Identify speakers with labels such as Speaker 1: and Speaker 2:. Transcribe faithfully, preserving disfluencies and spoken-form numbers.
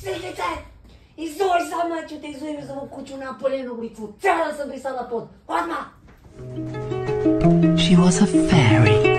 Speaker 1: Sekretar, izvoli sama ću te izvojim za ovu kuću na Poljenu ulicu. Cijela sam brisala pod. Odmah!
Speaker 2: She was a fairy.